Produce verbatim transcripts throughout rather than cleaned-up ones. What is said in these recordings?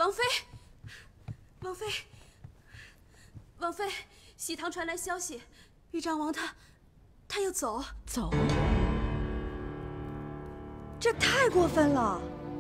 王妃，王妃，王妃，西堂传来消息，豫章王他他要走。 走？这太过分了！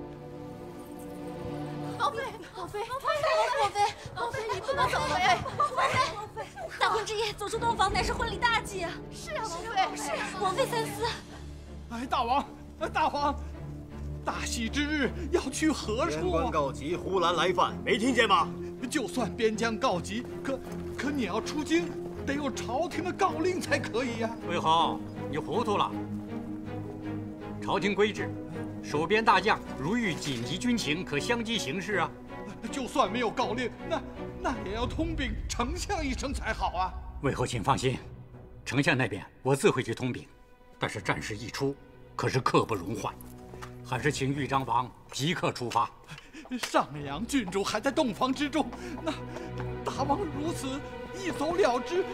王妃，王妃，王妃，王妃，王妃，你不能走哎！王妃，王妃， 大婚之夜走出洞房乃是婚礼大忌啊！ 是啊，王妃，是啊， 王妃三思。 哎，大王，大王，大喜之日要去何处啊？ 边关告急，呼兰来犯，没听见吗？ 就算边疆告急，可可你要出京，得有朝廷的诏令才可以呀。 魏侯，你糊涂了。朝廷规制，守边大将如遇紧急军情，可相机行事啊。 就算没有诏令，那那也要通禀丞相一声才好啊。 魏侯，请放心，丞相那边我自会去通禀。但是战事一出，可是刻不容缓，还是请豫章王即刻出发。 上阳郡主还在洞房之中，那大王如此一走了之。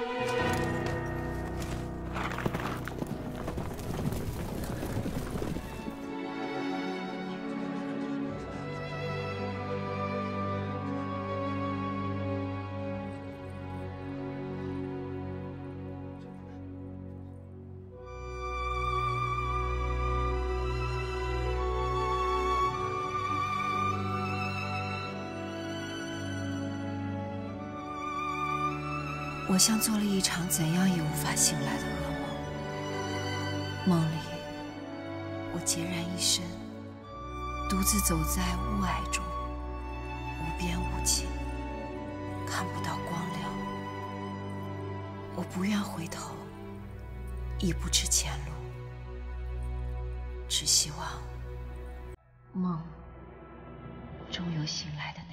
我像做了一场怎样也无法醒来的噩梦。梦里，我孑然一身，独自走在雾霭中，无边无际，看不到光亮。我不愿回头，亦不知前路，只希望梦终有醒来的那天。